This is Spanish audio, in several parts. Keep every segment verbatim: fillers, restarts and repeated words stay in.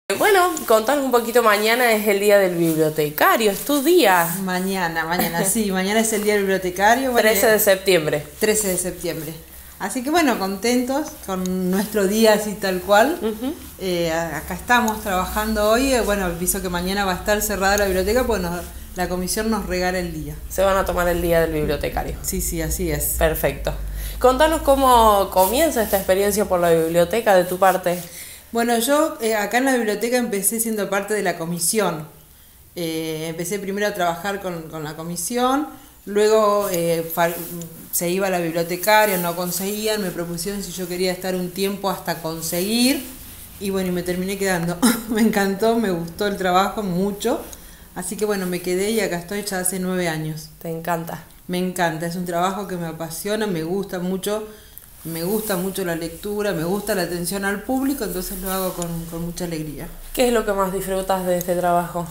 Bueno, contanos un poquito, mañana es el día del bibliotecario, es tu día. Mañana, mañana, sí, mañana es el día del bibliotecario. Bueno, trece de septiembre. trece de septiembre. Así que bueno, contentos con nuestro día así tal cual. Uh-huh. eh, acá estamos trabajando hoy. Eh, bueno, aviso que mañana va a estar cerrada la biblioteca, pues nos, la comisión nos regala el día. Se van a tomar el día del bibliotecario. Sí, sí, así es. Perfecto. Contanos cómo comienza esta experiencia por la biblioteca de tu parte. Bueno, yo eh, acá en la biblioteca empecé siendo parte de la comisión. Eh, empecé primero a trabajar con, con la comisión, luego eh, se iba a la bibliotecaria, no conseguían, me propusieron si yo quería estar un tiempo hasta conseguir, y bueno, y me terminé quedando. Me encantó, me gustó el trabajo mucho, así que bueno, me quedé y acá estoy ya hace nueve años. ¿Te encanta? Me encanta, es un trabajo que me apasiona, me gusta mucho. Me gusta mucho la lectura, me gusta la atención al público, entonces lo hago con, con mucha alegría. ¿Qué es lo que más disfrutas de este trabajo?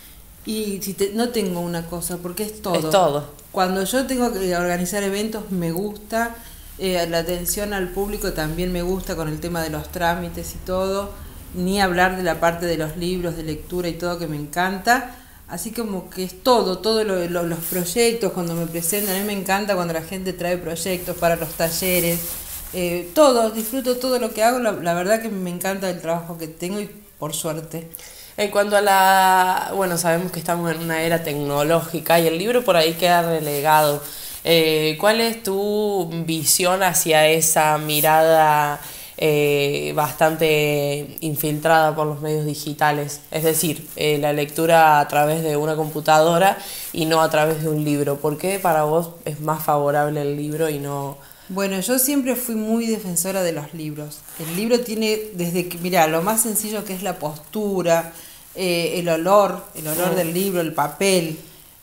Y si te, no tengo una cosa, porque es todo. Es todo. Cuando yo tengo que organizar eventos me gusta, eh, la atención al público también me gusta con el tema de los trámites y todo, ni hablar de la parte de los libros, de lectura y todo que me encanta. Así como que es todo, todos lo, lo, los proyectos cuando me presentan, a mí me encanta cuando la gente trae proyectos para los talleres, eh, todo, disfruto todo lo que hago, la, la verdad que me encanta el trabajo que tengo y por suerte. En cuanto a la, bueno, sabemos que estamos en una era tecnológica y el libro por ahí queda relegado. Eh, ¿Cuál es tu visión hacia esa mirada Eh, bastante infiltrada por los medios digitales, es decir, eh, la lectura a través de una computadora y no a través de un libro? ¿Por qué para vos es más favorable el libro y no...? Bueno, yo siempre fui muy defensora de los libros. El libro tiene, desde que, mira, lo más sencillo que es la postura, eh, el olor, el olor del libro, el papel,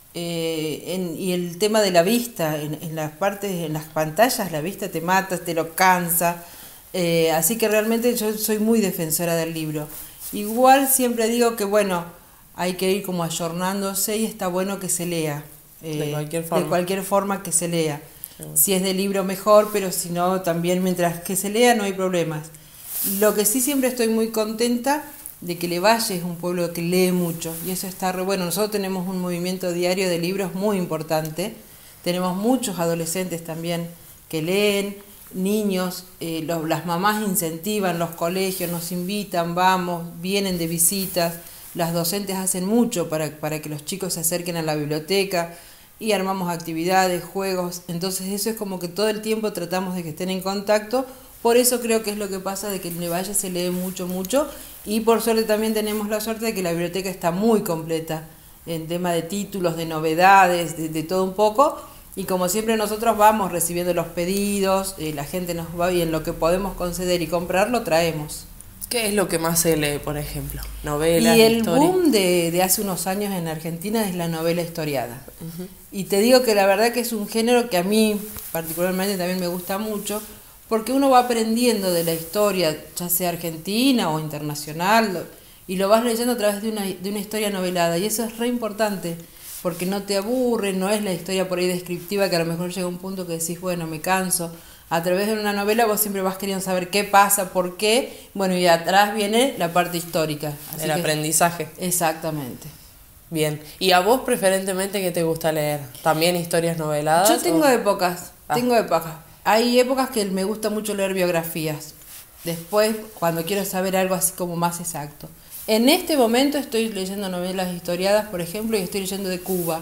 eh, en, y el tema de la vista, en, en las partes, en las pantallas, la vista te mata, te lo cansa. Eh, así que realmente yo soy muy defensora del libro. Igual siempre digo que bueno, hay que ir como ayornándose y está bueno que se lea. Eh, de cualquier forma. De cualquier forma que se lea. Sí. Si es de libro mejor, pero si no, también mientras que se lea no hay problemas. Lo que sí siempre estoy muy contenta de que Levalle es un pueblo que lee mucho y eso está re bueno. Nosotros tenemos un movimiento diario de libros muy importante. Tenemos muchos adolescentes también que leen. Niños, eh, los, las mamás incentivan, los colegios nos invitan, vamos, vienen de visitas, las docentes hacen mucho para, para que los chicos se acerquen a la biblioteca y armamos actividades, juegos, entonces eso es como que todo el tiempo tratamos de que estén en contacto, por eso creo que es lo que pasa de que en Levalle se lee mucho, mucho, y por suerte también tenemos la suerte de que la biblioteca está muy completa en tema de títulos, de novedades, de, de todo un poco. Y como siempre nosotros vamos recibiendo los pedidos, eh, la gente nos va bien, lo que podemos conceder y comprar lo traemos. ¿Qué es lo que más se lee, por ejemplo? ¿Novelas, Y el historia? boom de, de hace unos años en Argentina es la novela historiada. Uh-huh. Y te digo que la verdad que es un género que a mí particularmente también me gusta mucho, porque uno va aprendiendo de la historia, ya sea argentina o internacional, y lo vas leyendo a través de una, de una historia novelada, y eso es re importante. Porque no te aburre, no es la historia por ahí descriptiva que a lo mejor llega un punto que decís, bueno, me canso. A través de una novela vos siempre vas queriendo saber qué pasa, por qué, bueno, y atrás viene la parte histórica. Así el que, aprendizaje. Exactamente. Bien. ¿Y a vos preferentemente qué te gusta leer? ¿También historias noveladas? Yo tengo o? épocas, ah. tengo épocas. Hay épocas que me gusta mucho leer biografías. Después, cuando quiero saber algo así como más exacto. En este momento estoy leyendo novelas historiadas, por ejemplo, y estoy leyendo de Cuba.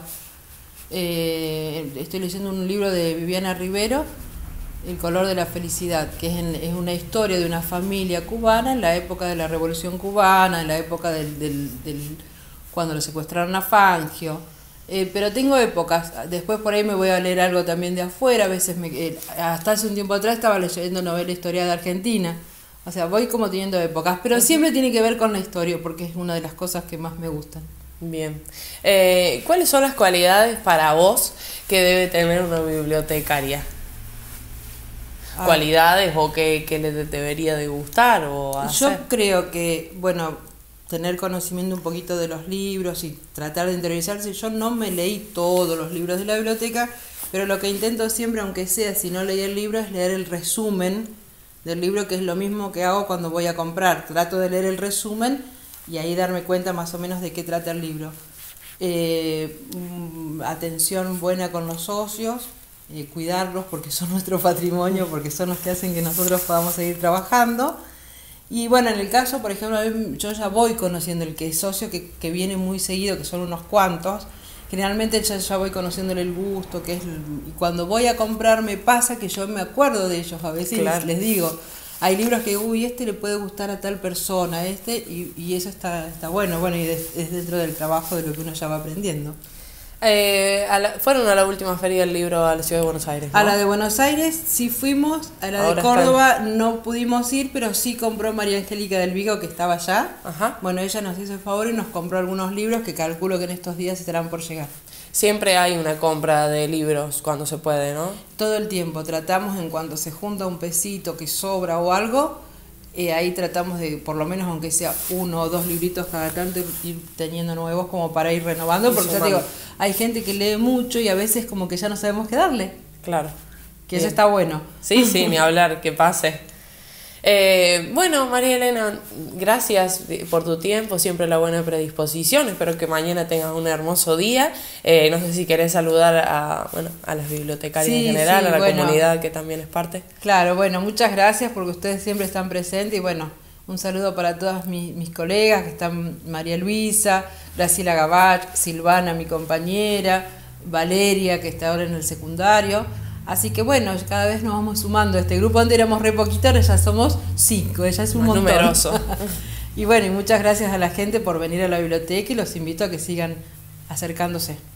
Eh, estoy leyendo un libro de Viviana Rivero, El color de la felicidad, que es, en, es una historia de una familia cubana en la época de la Revolución Cubana, en la época del, del, del cuando lo secuestraron a Fangio. Eh, pero tengo épocas, después por ahí me voy a leer algo también de afuera, a veces me, eh, hasta hace un tiempo atrás estaba leyendo novela historiada argentina. O sea, voy como teniendo épocas, pero siempre tiene que ver con la historia, porque es una de las cosas que más me gustan. Bien. Eh, ¿Cuáles son las cualidades para vos que debe tener una bibliotecaria? Ah. ¿Cualidades o qué, qué le debería de gustar o hacer? Yo creo que, bueno, tener conocimiento un poquito de los libros y tratar de interiorizarse. Yo no me leí todos los libros de la biblioteca, pero lo que intento siempre, aunque sea si no leí el libro, es leer el resumen del libro, que es lo mismo que hago cuando voy a comprar. Trato de leer el resumen y ahí darme cuenta más o menos de qué trata el libro. Eh, atención buena con los socios, eh, cuidarlos porque son nuestro patrimonio, porque son los que hacen que nosotros podamos seguir trabajando. Y bueno, en el caso, por ejemplo, yo ya voy conociendo el que es socio, que, que viene muy seguido, que son unos cuantos. Generalmente ya, ya voy conociéndole el gusto, que es, y cuando voy a comprar me pasa que yo me acuerdo de ellos, a veces claro. les, les digo, hay libros que, uy, este le puede gustar a tal persona, este, y, y eso está, está bueno, bueno, y es, es dentro del trabajo de lo que uno ya va aprendiendo. Eh, a la, fueron a la última feria del libro a la ciudad de Buenos Aires, ¿no? A la de Buenos Aires sí fuimos, a la Ahora de Córdoba están... no pudimos ir, pero sí compró María Angélica del Vigo, que estaba allá. Ajá. Bueno, ella nos hizo el favor y nos compró algunos libros que calculo que en estos días estarán por llegar. Siempre hay una compra de libros cuando se puede, ¿no? Todo el tiempo, tratamos en cuanto se junta un pesito que sobra o algo, eh, ahí tratamos de, por lo menos aunque sea uno o dos libritos cada tanto, ir teniendo nuevos como para ir renovando, porque ya te digo, hay gente que lee mucho y a veces como que ya no sabemos qué darle. Claro. Que eso está bueno. Sí, sí, ni hablar, que pase. Eh, bueno, María Elena, gracias por tu tiempo, siempre la buena predisposición, espero que mañana tengas un hermoso día. Eh, no sé si querés saludar a, bueno, a las bibliotecarias sí, en general, sí, a la bueno, comunidad que también es parte. Claro, bueno, muchas gracias porque ustedes siempre están presentes y bueno, un saludo para todas mis, mis colegas que están, María Luisa, Graciela Gabach, Silvana, mi compañera, Valeria, que está ahora en el secundario. Así que bueno, cada vez nos vamos sumando a este grupo. Antes éramos re poquitos, ahora ya somos cinco, ya es un Más montón. Numeroso. Y bueno, y muchas gracias a la gente por venir a la biblioteca y los invito a que sigan acercándose.